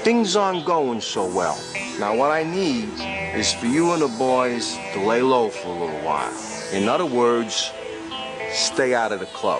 things aren't going so well. Now what I need is for you and the boys to lay low for a little while. In other words, stay out of the club.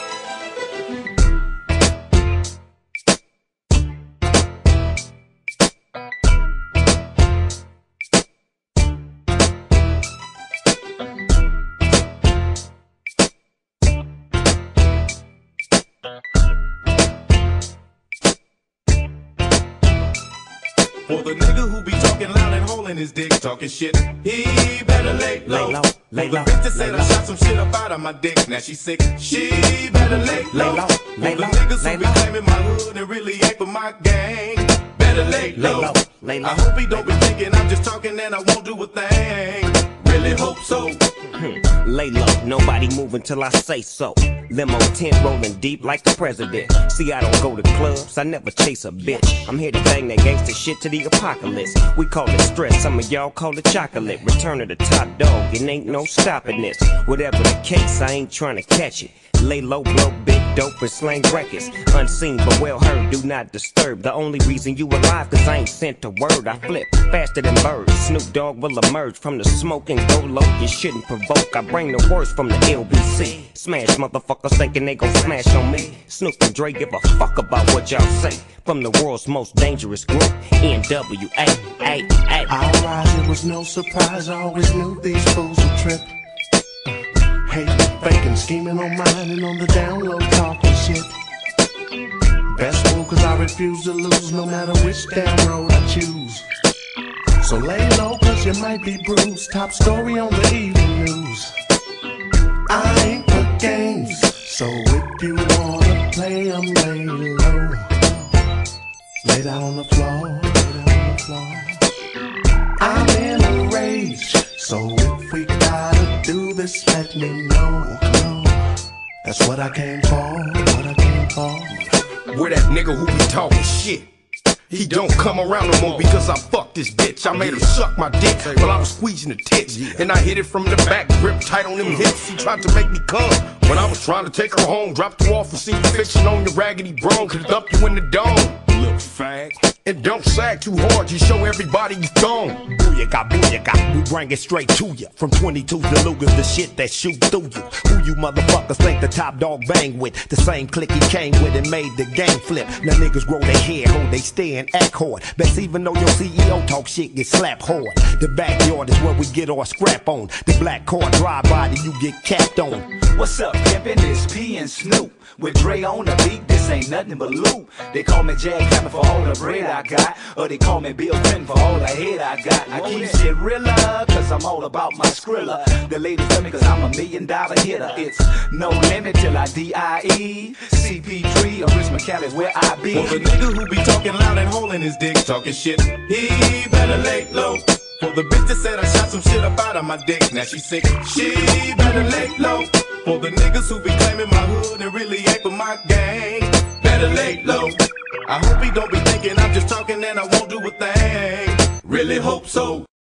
For the nigga who be talking loud and holding his dick, talking shit, he better lay low. For the bitch that said I shot some shit up out of my dick, now she sick, she better lay low. For the niggas who be claiming my hood and really ain't for my gang, better lay low. I hope he don't be thinking I'm just talking and I won't do a thing. Really hope so. Lay low, nobody move until I say so. Limo, tint, rollin deep like the president. See, I don't go to clubs, I never chase a bitch. I'm here to bang that gangsta shit to the apocalypse. We call it stress, some of y'all call it chocolate. Return of the top dog, it ain't no stopping this. Whatever the case, I ain't trying to catch it. Lay low, blow big dope and slang records. Unseen but well heard, do not disturb. The only reason you alive, cause I ain't sent a word. I flip faster than birds. Snoop Dogg will emerge from the smokin. Go low, you shouldn't provoke. I bring the worst from the LBC. Smash motherfuckers thinking they gon' smash on me. Snoop and Dre give a fuck about what y'all say. From the world's most dangerous group, NWA. I rise, it was no surprise. I always knew these fools would trip. Hating, faking, scheming on mine and on the down low, talking shit. Best move, cause I refuse to lose, no matter which damn road I choose. So lay low, cause you might be bruised. Top story on the evening news. I ain't for games, so if you wanna play, I'm lay low. Lay down on the floor, lay down on the floor. I'm in a rage, so if we gotta do this, let me know. That's what I came for, what I came for. Where that nigga who be talking shit, he don't come around no more because I fucked this bitch. I made her suck my dick while I was squeezing the tits, and I hit it from the back, grip tight on them hips. She tried to make me come when I was trying to take her home. Dropped her off and seen you fixing on your raggedy bro, could dump you in the dome. Little fag. And don't sag too hard, you show everybody you thong. Booyaka, booyaka, we bring it straight to ya. From 22s to Lugas, the shit that shoot through you. Who you motherfuckers think the top dog bang with? The same clique he came with and made the game flip. Now niggas grow their hair, hold they stay and act hard. Best even though your CEO talk shit, get slapped hard. The backyard is where we get our scrap on. The black car drive by, you get capped on. What's up, pimpin'? It's P and Snoop. With Dre on the beat, this ain't nothing but loot. They call me Jack Claimin for all the bread I got, or they call me Bill Clinton for all the head I got. I keep shit realer, cause I'm all about my skrilla. The ladies love me cause I'm $1 million hitter. It's no limit till I D.I.E. CP3 or Rich McCall's where I be. For the nigga who be talking loud and holding his dick, talking shit, he better lay low. For the bitch that said I shot some shit up out of my dick, now she sick, she better lay low. For the niggas who be claiming my hood and really ain't for my gang, better lay low. I hope he don't be thinking I'm just talking and I won't do a thing. Really hope so.